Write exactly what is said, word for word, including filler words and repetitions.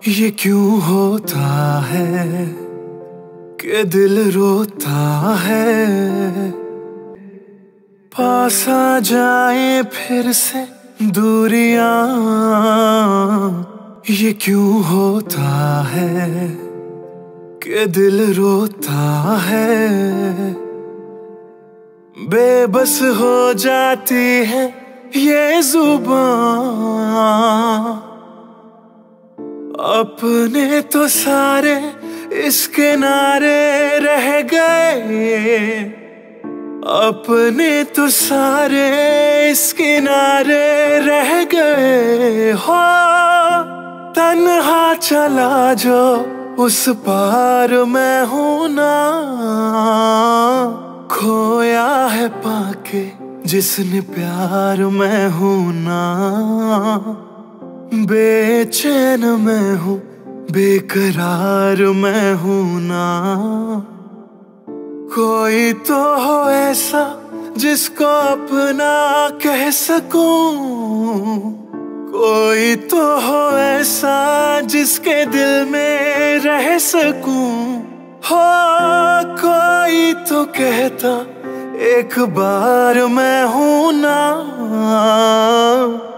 ये क्यों होता है कि दिल रोता है। पास आ जाए फिर से दूरियां, ये क्यों होता है कि दिल रोता है। बेबस हो जाती है ये जुबान, अपने तो सारे इस किनारे रह गए। अपने तो सारे इस किनारे रह गए। हो तन्हा चला जो उस पार मैं हूं ना, खोया है पाके जिसने प्यार मैं हूं ना। बेचैन मैं हूँ बेकरार मैं हूँ ना। कोई तो हो ऐसा जिसको अपना कह सकूं, कोई तो हो ऐसा जिसके दिल में रह सकूं। हो कोई तो कहता एक बार मैं हूं ना।